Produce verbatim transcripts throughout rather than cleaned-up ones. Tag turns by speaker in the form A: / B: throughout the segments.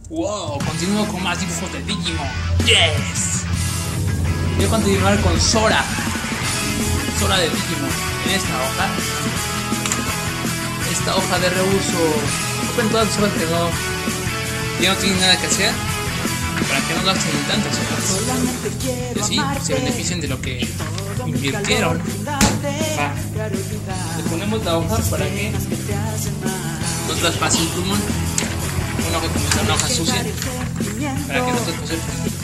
A: Wow, continúo con más dibujos de Digimon. Yes. Voy a continuar con Sora. Sora de Digimon. En esta hoja. Esta hoja de reuso. Ocupen todas las hojas que no, que no tienen nada que hacer, para que no gasten tantas hojas. Y así se beneficien de lo que invirtieron. Va. Le ponemos la hoja para que no traspase el plumón. Una hoja como una hoja sucia, para que no traspase.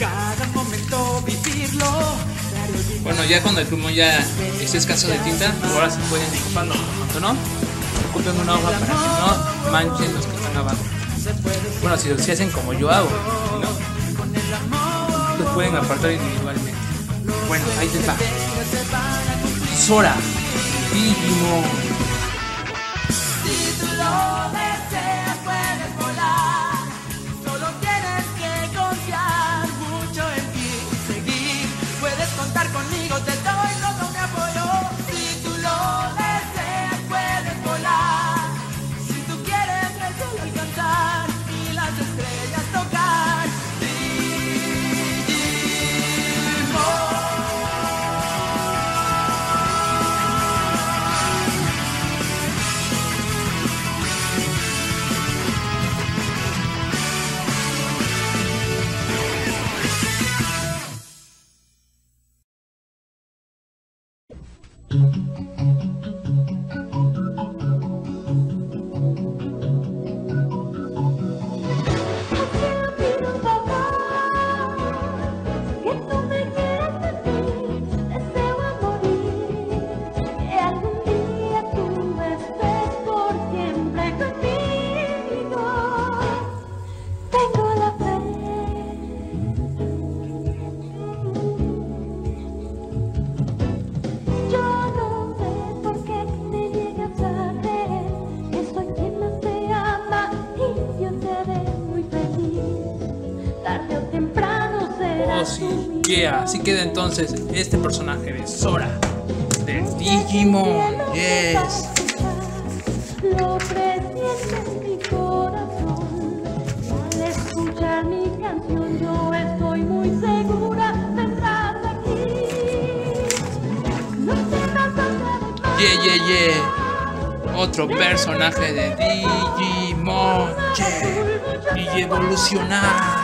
A: Bueno, ya cuando el plumón ya es escaso de tinta, ahora se pueden ocuparlo. ¿No? Ocupen una hoja para que no manchen los que están abajo. Bueno, si, si hacen como yo hago, ¿no? Los pueden apartar individualmente. Bueno, ahí les va. Sora, Digimon.
B: Si tú lo deseas, puedes volar. Solo tienes que confiar mucho en ti. Seguir, puedes contar conmigo, te doy todo mi apoyo. Si tú lo deseas, puedes volar. Si tú quieres el cielo alcanzar y las estrellas tocar.
A: Oh, sí, yeah. Así queda entonces este personaje de Sora de Digimon. Yes.
C: Lo presiente en mi corazón. Al escuchar mi canción yo estoy muy segura, vendrás aquí. No temas a
A: Yeah, yeah, yeah. Otro personaje de Digimon. Yeah. Y evolucionar.